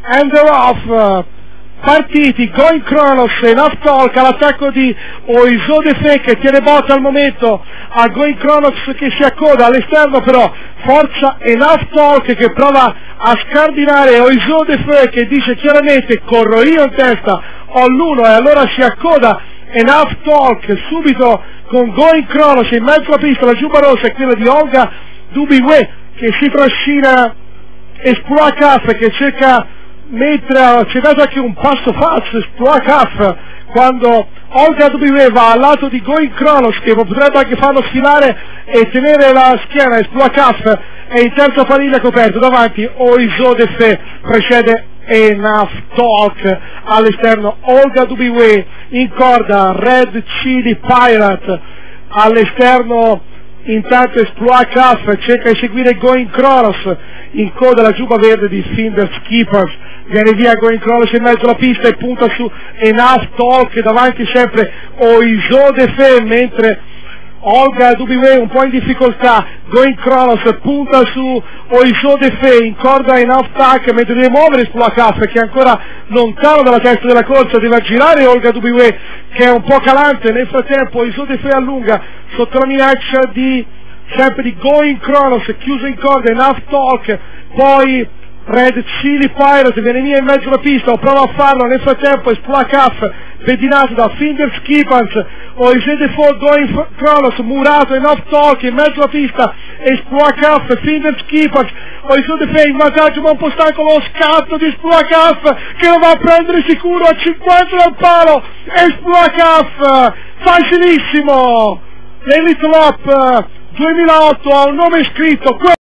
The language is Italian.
and they're off. Partiti, Going Kronos, Enough Talk all'attacco di Oizo De Fe che tiene botta al momento a Going Kronos che si accoda all'esterno, però forza Enough Talk che prova a scardinare Oizo De Fe che dice chiaramente corro io in testa, ho l'1 e allora si accoda Enough Talk subito con Going Kronos in mezzo alla pista. La giubba rossa è quella di Olga Dubiwe che si trascina Exploit Caf che cerca, mentre c'è dato anche un passo falso Exploit Caf quando Olga Dubiwe va al lato di Going Kronos che potrebbe anche farlo sfilare e tenere la schiena. Exploit Caf è in terza paniglia coperto, davanti Oizo De Fe, precede Enough Talk all'esterno, Olga Dubiwe in corda, Red Chili Pirate all'esterno. Intanto Exploit Caf cerca di seguire Going Kronos, in coda la giubba verde di Finders Keepers, viene via Going Kronos in mezzo alla pista e punta su Enough Talk, davanti sempre Oizo De Fe, mentre Olga Dubiwe un po' in difficoltà. Going Kronos punta su Oizo De Fe, in corda Enough Talk mentre deve muovere Exploit Caf che è ancora lontano dalla testa della corsa, deve aggirare Olga Dubiwe che è un po' calante. Nel frattempo Oizo De Fe allunga sotto la minaccia di sempre di Going Kronos, chiuso in corda Enough Talk, poi Red Chili Pirate viene via in mezzo alla pista, prova a farlo. Nel frattempo Exploit Caf pedinato da Finders Keepers, Oizo De Fe, Going Kronos murato, Enough Talk in mezzo alla pista, Exploit Caf, Finders Keepers, Oizo De Fe in vantaggio ma un po' stanco lo scatto di Exploit Caf che lo va a prendere sicuro a 50 dal palo. Exploit Caf facilissimo, l'Elite Lop 2008 ha un nome scritto.